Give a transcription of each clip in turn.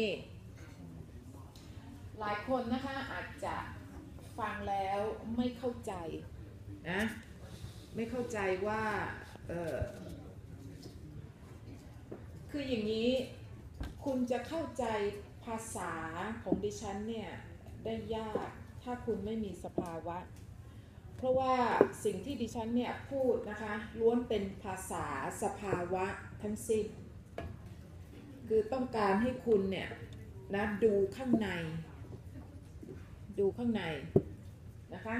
หลายคนนะคะอาจจะฟังแล้วไม่เข้าใจนะไม่เข้าใจว่าคืออย่างนี้คุณจะเข้าใจภาษาของดิฉันเนี่ยได้ยากถ้าคุณไม่มีสภาวะเพราะว่าสิ่งที่ดิฉันเนี่ยพูดนะคะล้วนเป็นภาษาสภาวะทั้งสิ้นคือต้องการให้คุณเนี่ยนะดูข้างในนะคะ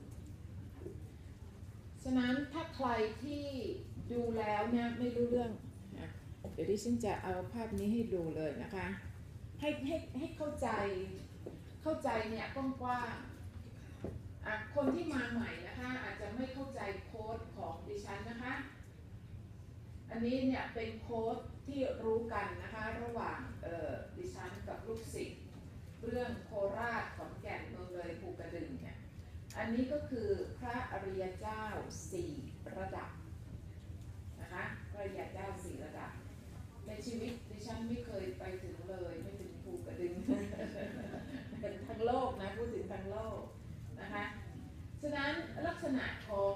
ฉะนั้นถ้าใครที่ดูแล้วเนี่ยไม่รู้เรื่องเดี๋ยวดิฉันจะเอาภาพนี้ให้ดูเลยนะคะให้เข้าใจเนี่ยกว้างๆคนที่มาใหม่นะคะอาจจะไม่เข้าใจโค้ดของดิฉันนะคะอันนี้เนี่ยเป็นโค้ดที่รู้กันนะคะระหว่างดิฉันกับลูกศิษย์เรื่องโคราชขอนแก่นเมืองเลยภูกระดึงเนี่ยอันนี้ก็คือพระอริยเจ้า4ระดับนะคะพระอริยเจ้า4ระดับในชีวิตดิฉันไม่เคยไปถึงเลยไม่ถึงภูกระดึง เป็นทั้งโลกนะพูดถึงทั้งโลกนะคะฉะนั้นลักษณะของ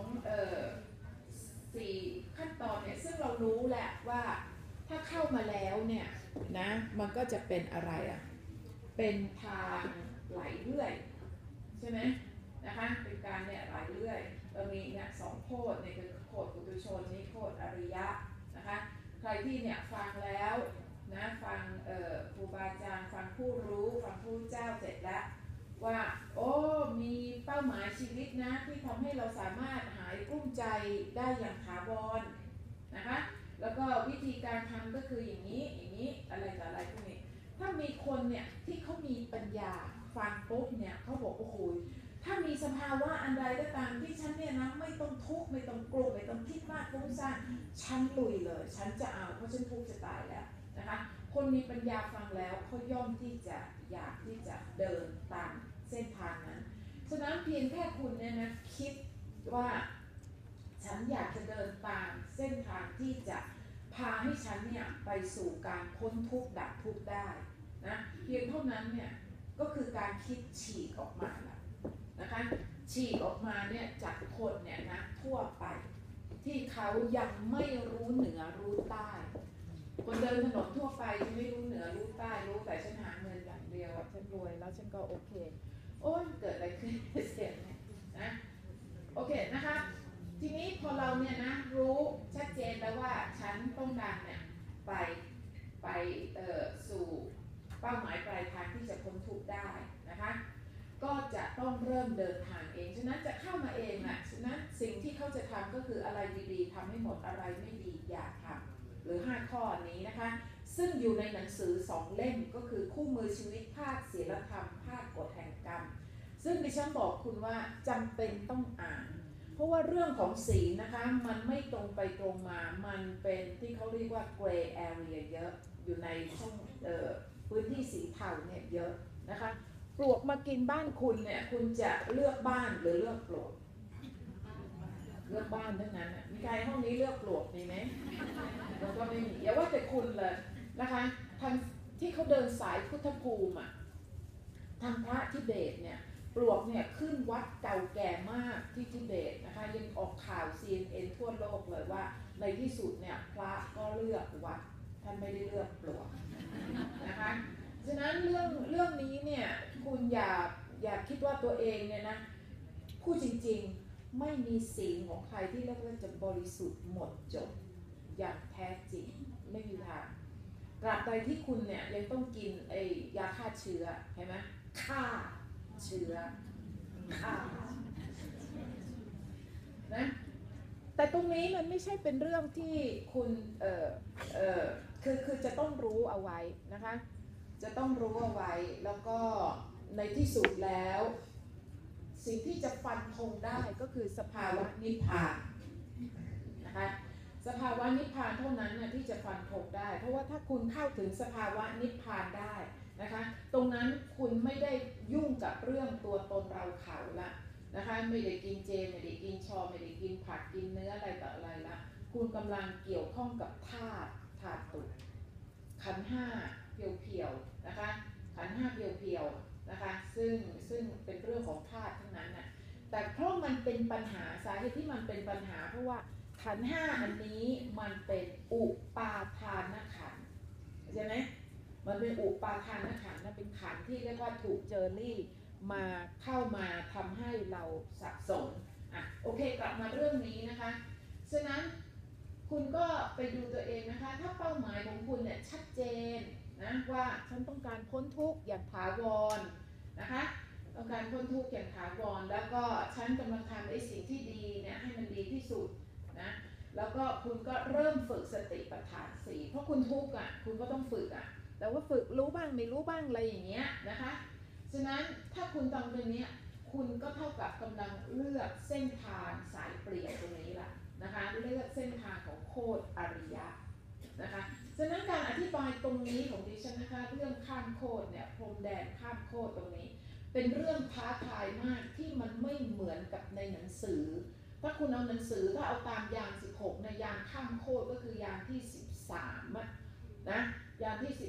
4ขั้นตอนเนี่ยซึ่งเรารู้แหละว่าถ้าเข้ามาแล้วเนี่ยนะมันก็จะเป็นอะไรเป็นทางไหลเรื่อยใช่ไหมนะคะเป็นการเนี่ยไหลเรื่อยเรามีเนี่ย2โคตรเนี่ยคือโคตรปุถุชนนี่โคตรอริยะนะคะใครที่เนี่ยฟังแล้วนะฟังครูบาอาจารย์ฟังผู้รู้ฟังผู้เจ้าเสร็จแล้วว่าโอ้มีเป้าหมายชีวิตนะที่ทำให้เราสามารถหายกลุ้มใจได้อย่างถาวรนะคะแล้วก็วิธีการทำก็คืออย่างนี้อะไรต่ออะไรพวกนี้ถ้ามีคนเนี่ยที่เขามีปัญญาฟังปุ๊บเนี่ยเขาบอกโอ้โหถ้ามีสภาวะอันใดก็ตามที่ฉันเนี่ยนะไม่ต้องทุกข์ไม่ต้องกลัวไม่ต้องคิดมากฟุ้งซ่านฉันลุยเลยฉันจะเอาเพราะฉันทุกข์จะตายแล้วนะคะคนมีปัญญาฟังแล้วเขาย่อมที่จะอยากที่จะเดินตามเส้นทางนั้นฉะนั้นเพียงแค่คุณเนี่ยนะคิดว่าฉันอยากจะเดินตามเส้นทางที่จะพาให้ฉันเนี่ยไปสู่การพ้นทุกข์ดับทุกข์ได้นะเพียงเท่านั้นเนี่ยก็คือการคิดฉีกออกมาแล้วนะคะฉีกออกมาเนี่ยจากคนเนี่ยนะทั่วไปที่เขายังไม่รู้เหนือรู้ใต้คนเดินถนนทั่วไปจะไม่รู้เหนือรู้ใต้รู้แต่ฉันหาเงินอย่างเดียวฉันรวยแล้วฉันก็โอเคโอ้ยเกิดอะไรขึ้นเสียเนี่ยนะโอเคนะคะทีนี้พอเราเนี่ยนะรู้ชัดเจนแล้วว่าฉันต้องการเนี่ยไปสู่เป้าหมายปลายทางที่จะพ้นทุกข์ได้นะคะก็จะต้องเริ่มเดินทางเองฉะนั้นจะเข้ามาเองแหละฉะนั้นสิ่งที่เขาจะทำก็คืออะไรดีๆทำให้หมดอะไรไม่ดีอย่าทำหรือ5ข้อนี้นะคะซึ่งอยู่ในหนังสือ2เล่มก็คือคู่มือชีวิตภาคศีลธรรมภาคกฎแห่งกรรมซึ่งดิฉันบอกคุณว่าจำเป็นต้องอ่านเพราะว่าเรื่องของศีลนะคะมันไม่ตรงไปตรงมามันเป็นที่เขาเรียกว่า gray area เยอะอยู่ในช่องพื้นที่สีเทาเนี่ยเยอะนะคะปลวกมากินบ้านคุณเนี่ยคุณจะเลือกบ้านหรือเลือกปลวกเลือกบ้านทั้งนั้นมีใครห้องนี้เลือกปลวกมีไหมแล้วก็ไม่มีอย่าว่าแต่คุณเลยนะคะทางที่เขาเดินสายพุทธภูมิทางพระทิเบตเนี่ยปลวกเนี่ยขึ้นวัดเก่าแก่มากที่ทิเบตนะคะยังออกข่าว CNN ทั่วโลกเลยว่าในที่สุดเนี่ยพระก็เลือกวัดท่านไม่ได้เลือกปลวกนะคะฉะนั้นเรื่องนี้เนี่ยคุณอย่าคิดว่าตัวเองเนี่ยนะพูดจริงๆไม่มีศีลของใครที่เรียกว่าจะบริสุทธิ์หมดจดอย่างแท้จริงไม่มีทางตราบใดที่คุณเนี่ยยังต้องกินยาฆ่าเชื้อเห็นไหมฆ่าเชื้อฆ่านะแต่ตรงนี้มันไม่ใช่เป็นเรื่องที่คุณคือจะต้องรู้เอาไว้นะคะจะต้องรู้เอาไว้แล้วก็ในที่สุดแล้วสิ่งที่จะฟันธงได้ก็คือสภาวะนิพพานนะคะสภาวะนิพพานเท่านั้นนะที่จะฟันธงได้เพราะว่าถ้าคุณเข้าถึงสภาวะนิพพานได้นะคะตรงนั้นคุณไม่ได้ยุ่งกับเรื่องตัวตนเราเขาละนะคะไม่ได้กินเจไม่ได้กินชอไม่ได้กินผักกินเนื้ออะไรต่ออะไรละคุณกำลังเกี่ยวข้องกับธาตุตุขันธ์ห้าเพียวๆนะคะขันธ์ห้าเพียวๆนะคะซึ่งเป็นเรื่องของธาตุทั้งนั้นน่ะแต่เพราะมันเป็นปัญหาสาเหตุที่มันเป็นปัญหาเพราะว่าขันธ์ห้าอันนี้มันเป็นอุปาทานขันธ์ใช่ไหมมันเป็นอุปาทานขันธ์นะเป็นขันธ์ที่เรียกว่าถูกเจอรี่มาเข้ามาทำให้เราสับสนโอเคกลับมาเรื่องนี้นะคะฉะนั้นคุณก็ไปดูตัวเองนะคะถ้าเป้าหมายของคุณเนี่ยชัดเจนนะว่าฉันต้องการพ้นทุกข์อย่างถาวรนะคะต้องการพ้นทุกข์อย่างถาวรแล้วก็ฉันกำลังทำไอ้สิ่งที่ดีเนี่ยให้มันดีที่สุดนะแล้วก็คุณก็เริ่มฝึกสติปัฏฐานสี่เพราะคุณทุกข์คุณก็ต้องฝึกแต่ว่าฝึกรู้บ้างไม่รู้บ้างอะไรอย่างเงี้ยนะคะฉะนั้นถ้าคุณทำตรงนี้คุณก็เท่ากับกำลังเลือกเส้นทางสายเปลี่ยนตรงนี้แหละนะคะเลือกเส้นทางของโคตรอริยะนะคะฉะนั้นการอธิบายตรงนี้ของดิฉันนะคะเรื่องข้ามโคตรเนี่ยพรมแดนข้ามโคตรตรงนี้เป็นเรื่องท้าทายมากที่มันไม่เหมือนกับในหนังสือถ้าคุณเอาหนังสือถ้าเอาตามยาน16ในยานข้ามโคตรก็คือยานที่13นะยานที่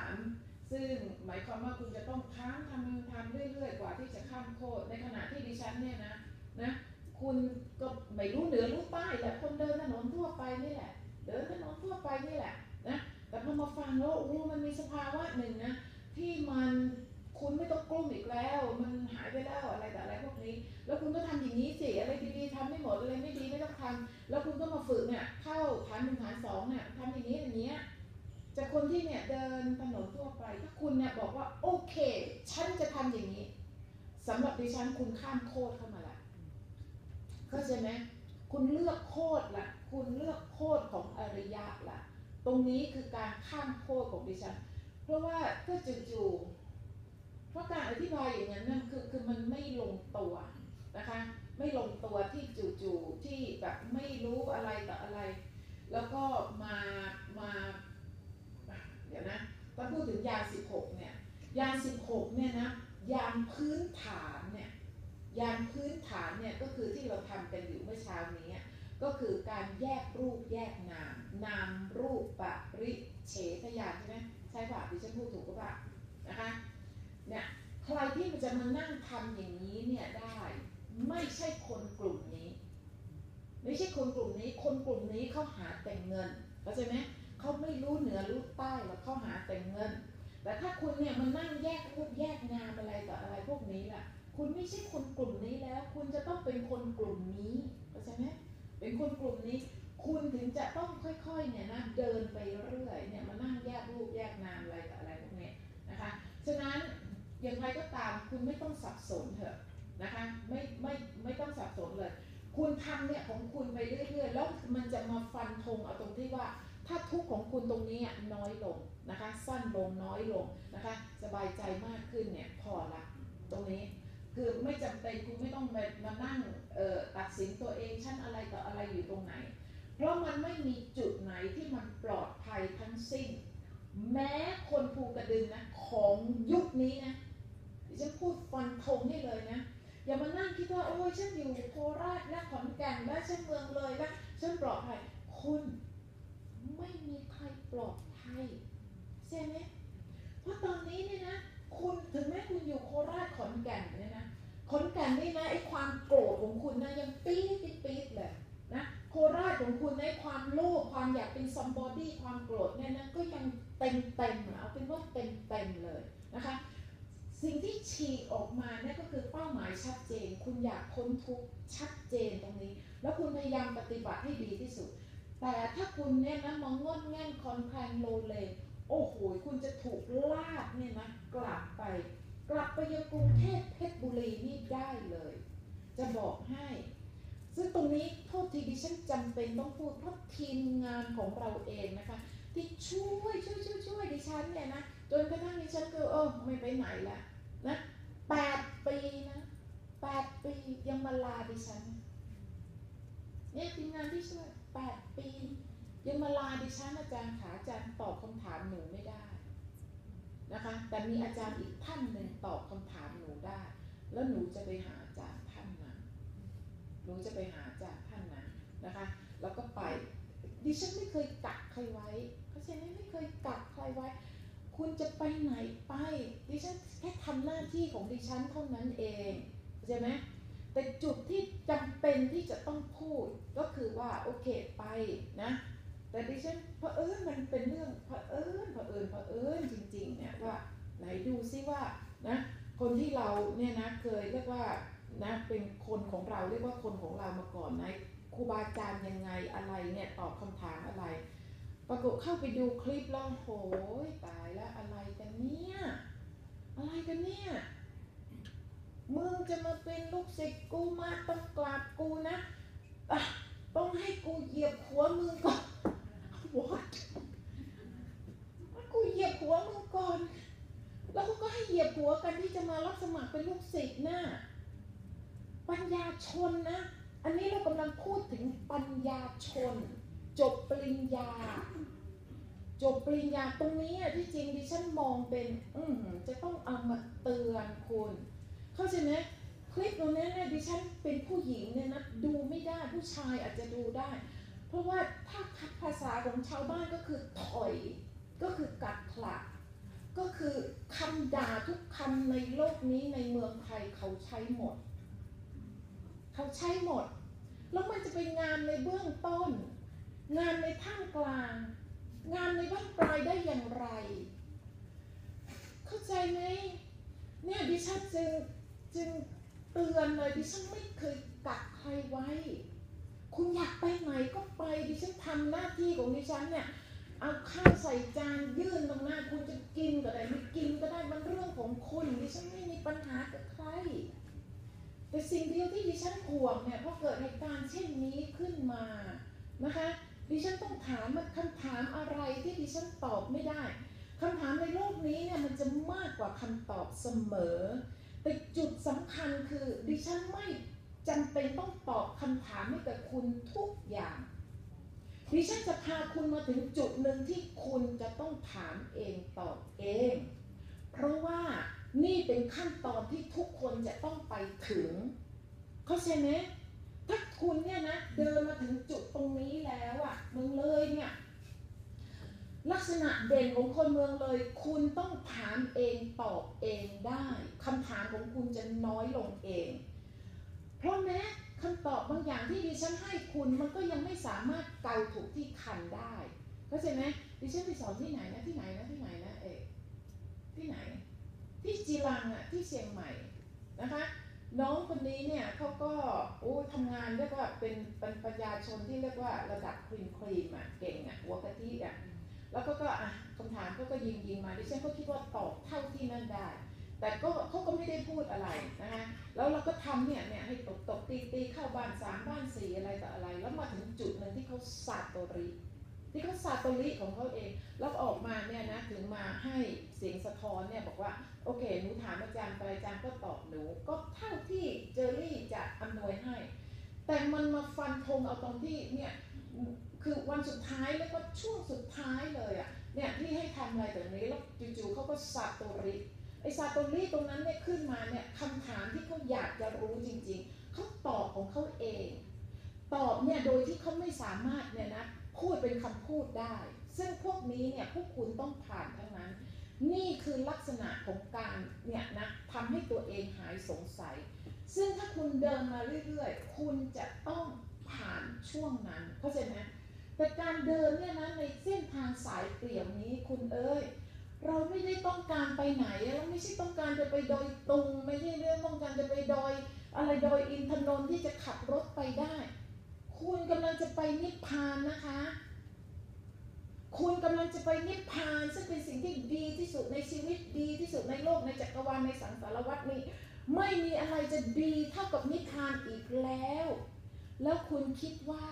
13ซึ่งหมายความว่าคุณจะต้องทำเรื่อยๆกว่าที่จะข้ามโคตรในขณะที่ดิฉันเนี่ยนะคุณก็ไม่รู้เหนือรู้ใต้แหละคนเดินถนนทั่วไปนี่แหละเดินถนนทั่วไปนี่แหละนะแต่พอมาฟังแล้วมันมีสภาวะหนึ่งนะที่มันคุณไม่ต้องกลุ้มอีกแล้วมันหายไปแล้วอะไรแต่อะไรพวกนี้แล้วคุณก็ทำอย่างนี้สิอะไรดีๆทำไม่หมดอะไรไม่ดีไม่ต้องทำแล้วคุณก็มาฝึกเนี่ยเข้าฐาน1ฐาน2เนี่ยทำอย่างนี้อย่างเงี้ยจากคนที่เนี่ยเดินถนนทั่วไปถ้าคุณเนี่ยบอกว่าโอเคฉันจะทำอย่างนี้สำหรับดิฉันคุณข้ามโคตรเข้ามาละเข้าใจไหมคุณเลือกโคตรละคุณเลือกโคตรของอริยะละตรงนี้คือการข้ามโคตรของดิฉันเพราะว่าถ้าจู่ๆเพราะการอธิบายอย่างนั้นนั่นคือมันไม่ลงตัวนะคะไม่ลงตัวที่จู่ๆที่แบบไม่รู้อะไรต่ออะไรแล้วก็มาเดี๋ยวนะถ้าพูดถึงยาน16เนี่ยยาน16เนี่ยนะยานพื้นฐานเนี่ยยานพื้นฐานเนี่ยก็คือที่เราทำกันอยู่เมื่อเช้านี้ก็คือการแยกรูปแยกนามนามรูปปริเฉทญาณใช่ไหมใช่ป่ะดิฉันพูดถูกป่ะนะคะเนี่ยใครที่มันจะมานั่งทำอย่างนี้เนี่ยได้ไม่ใช่คนกลุ่มนี้ไม่ใช่คนกลุ่มนี้คนกลุ่มนี้เขาหาแต่เงินเข้าใจไหมเขาไม่รู้เหนือรู้ใต้แล้วเขาหาแต่เงินแต่ถ้าคุณเนี่ยมันนั่งแยกรูปแยกนามอะไรต่ออะไรพวกนี้ล่ะคุณไม่ใช่คนกลุ่มนี้แล้วคุณจะต้องเป็นคนกลุ่มนี้เข้าใจไหมเป็นคนกลุ่มนี้คุณถึงจะต้องค่อยๆเนี่ยนะเดินไปเรื่อยเนี่ยมานั่งแยกรูปแยกนามอะไรต่ออะไรพวกนี้นะคะฉะนั้นอย่างไรก็ตามคุณไม่ต้องสับสนเถอะนะคะไม่ต้องสับสนเลยคุณทำเนี่ยของคุณไปเรื่อยๆแล้วมันจะมาฟันธงเอาตรงที่ว่าถ้าทุกข์ของคุณตรงนี้น้อยลงนะคะสั้นลงน้อยลงนะคะสบายใจมากขึ้นเนี่ยพอละตรงนี้คือไม่จำเป็นคุณไม่ต้องมานั่งตัดสินตัวเองชั้นอะไรต่ออะไรอยู่ตรงไหนเพราะมันไม่มีจุดไหนที่มันปลอดภัยทั้งสิ้นแม้คนภูกระดึงนะของยุคนี้นะฉันพูดฟันธงให้เลยนะอย่ามานั่งคิดว่าโอ้ยฉันอยู่โคราชและขอนแก่นและฉันเมืองเลยและฉันปลอดภัยคุณไม่มีใครปลอดภัยใช่ไหมเพราะตอนนี้เนี่ยนะคุณถึงแม้คุณอยู่โคราชขอนแก่นเนี่ยนะขอนแก่นนี่นะไอ้ความโกรธของคุณนะยังปี๊ดเลยนะโคราชของคุณในความโลภความอยากเป็นซัมบอดี้ความโกรธเนี่ยนะก็ยังเต็มเอาเป็นว่าเต็มเลยนะคะสิ่งที่ฉีกออกมาเนี่ยก็คือเป้าหมายชัดเจนคุณอยากพ้นทุกข์ชัดเจนตรงนี้แล้วคุณพยายามปฏิบัติให้ดีที่สุดแต่ถ้าคุณเนี่ยนะมองงดแง่นคอนแคลนโลเลโอ้โหคุณจะถูกลากเนี่ยนะกลับไปยังกรุงเทพเพชรบุรีนี่ได้เลยจะบอกให้ซึ่งตรงนี้โทษทีดิฉันจำเป็นต้องพูดเพราะทีมงานของเราเองนะคะที่ช่วยดิฉันเนี่ยนะจนกระทั่งดิฉันก็ไม่ไปไหนละนะ8 ปีนะ8 ปียังมาลาดิฉันเนี่ยทีมงานที่ช่วย8 ปียังมาลาดิฉันอาจารย์ขาอาจารย์ตอบคำถามหนูไม่ได้นะคะแต่มีอาจารย์อีกท่านหนึ่งตอบคำถามหนูได้แล้วหนูจะไปหาอาจารย์ท่านนั้นนะคะแล้วก็ไปดิฉันไม่เคยกักใครไว้เพราะฉะนั้นไม่เคยกักใครไว้คุณจะไปไหนไปดิฉันแค่ทำหน้าที่ของดิฉันเท่านั้นเองใช่ไหมแต่จุดที่จำเป็นที่จะต้องพูดก็คือว่าโอเคไปนะแต่ดิฉันมันเป็นเรื่องเผอิญจริงๆเนี่ยว่าไหนดูซิว่านะคนที่เราเนี่ยนะเคยเรียกว่านะเป็นคนของเราเรียกว่าคนของเรามาก่อนนะครูบาอาจารย์ยังไงอะไรเนี่ยตอบคำถามอะไรปรากฏเข้าไปดูคลิปแล้วโหยตายแล้วอะไรกันเนี่ยมึงจะมาเป็นลูกศิษย์กูมาต้องกราบกูนะต้องให้กูเหยียบหัวมึงก่อน What กูเหยียบหัวมึงก่อนแล้วก็ให้เหยียบหัวกันที่จะมารับสมัครเป็นลูกศิษย์นะปัญญาชนนะอันนี้เรากำลังพูดถึงปัญญาชนจบปริญญาตรงนี้ที่จริงดิฉันมองเป็นจะต้องเอามาเตือนคุณเข้าใจไหมคลิปตรงนี้เนี่ยดิฉันเป็นผู้หญิงเนี่ยนะดูไม่ได้ผู้ชายอาจจะดูได้เพราะว่าถ้าภาษาของชาวบ้านก็คือถอยก็คือกัดขลักก็คือคำด่าทุกคำในโลกนี้ในเมืองไทยเขาใช้หมดแล้วมันจะเป็นงานในเบื้องต้นงานในท่ามกลางงานในบ้านปลายได้อย่างไรเข้าใจไหมเนี่ยดิฉันจึงเตือนเลยดิฉันไม่เคยกักใครไว้คุณอยากไปไหนก็ไปดิฉันทำหน้าที่ของดิฉันเนี่ยเอาข้าวใส่จานยื่นตรงหน้าคุณจะกินก็ได้ไม่กินก็ได้มันเรื่องของคุณดิฉันไม่มีปัญหากับใครแต่สิ่งเดียวที่ดิฉันห่วงเนี่ยพอเกิดเหตุการณ์เช่นนี้ขึ้นมานะคะดิฉันต้องถามคำถามอะไรที่ดิฉันตอบไม่ได้คำถามในโลกนี้เนี่ยมันจะมากกว่าคำตอบเสมอแต่จุดสำคัญคือดิฉันไม่จำเป็นต้องตอบคำถามให้กับคุณทุกอย่างดิฉันจะพาคุณมาถึงจุดหนึ่งที่คุณจะต้องถามเองตอบเองเพราะว่านี่เป็นขั้นตอนที่ทุกคนจะต้องไปถึงเข้าใจไหมถ้าคุณเนี่ยนะเดินมาถึงจุดตรงนี้แล้วอ่ะเมืองเลยเนี่ยลักษณะเด่นของคนเมืองเลยคุณต้องถามเองตอบเองได้คำถามของคุณจะน้อยลงเองเพราะแม้คำตอบบางอย่างที่ดิฉันให้คุณมันก็ยังไม่สามารถเกาถูกที่คันได้เข้าใจไหมดิฉันไปสอนที่ไหนนะที่ไหนที่ไหนที่จีรังอ่ะที่เชียงใหม่นะคะน้องคนนี้เนี่ยเขาก็ทำงานเรียกว่าเป็นปัญญาชนที่เรียกว่าระดับครีมอ่ะเก่งอ่ะหัวกะทิอ่ะแล้วก็คำถามก็ยิงมาดิฉันก็คิดว่าตอบเท่าที่นั่นได้แต่ก็เขาก็ไม่ได้พูดอะไรนะคะแล้วเราก็ทำเนี่ยให้ตบตีเข้าบ้าน3บ้าน4อะไรต่ออะไรแล้วมาถึงจุดนึงที่เขาซาโตริของเขาเองแล้วออกมาเนี่ยนะถึงมาให้เสียงสะท้อนเนี่ยบอกว่าโอเคหนูถามอาจารย์ไปอาจารย์ก็ตอบหนูก็เท่าที่เจอรี่จะอำนวยให้แต่มันมาฟันธงเอาตรงที่เนี่ยคือวันสุดท้ายแล้วก็ช่วงสุดท้ายเลยอ่ะเนี่ยที่ให้ทำอะไรแบบนี้แล้วจู่ๆเขาก็ซาโตริไอซาโตริตรงนั้นเนี่ยขึ้นมาเนี่ยคำถามที่เขาอยากจะรู้จริงๆเขาตอบของเขาเองตอบเนี่ยโดยที่เขาไม่สามารถเนี่ยนะพูดเป็นคำพูดได้ซึ่งพวกนี้เนี่ยพวกคุณต้องผ่านทั้งนั้นนี่คือลักษณะของการเนี่ยนะทำให้ตัวเองหายสงสัยซึ่งถ้าคุณเดินมาเรื่อยๆคุณจะต้องผ่านช่วงนั้นเข้าใจไหมแต่การเดินเนี่ยนะในเส้นทางสายเปลี่ยวนี้คุณเราไม่ได้ต้องการไปไหนเราไม่ใช่ต้องการจะไปดอยตุงไม่ใช่เรื่องต้องการจะไปดอยอะไรดอยอินทนนท์ที่จะขับรถไปได้คุณกำลังจะไปนิพพานนะคะคุณกำลังจะไปนิพพานซึ่งเป็นสิ่งที่ดีที่สุดในชีวิตดีที่สุดในโลกในจักรวาลในสังสารวัฏนี้ไม่มีอะไรจะดีเท่ากับนิพพานอีกแล้วคุณคิดว่า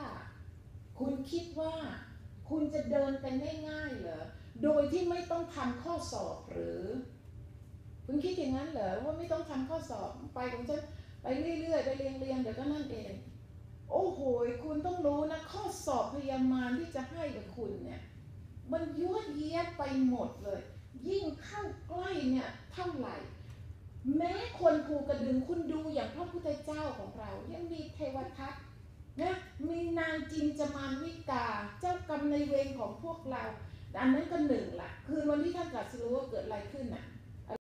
คุณจะเดินกันง่ายๆเหรอโดยที่ไม่ต้องทำข้อสอบหรือคุณคิดอย่างนั้นเหรอว่าไม่ต้องทำข้อสอบไปของฉันไปเรื่อยๆไปเรียงเดี๋ยวก็นั่นเองโอ้โหคุณต้องรู้นะข้อสอบพยามารที่จะให้กับคุณเนี่ยมันยั่วเยี้ยไปหมดเลยยิ่งเข้าใกล้เนี่ยเท่าไหร่แม้คนภูกระดึงคุณดูอย่างพระพุทธเจ้าของเรายังมีเทวทัตนะมีนางจินจามานวิกาเจ้ากรรมในเวรของพวกเราอันนั้นก็หนึ่งละคืนวันที่ท่านตรัสรู้ว่าเกิดอะไรขึ้นน่ะ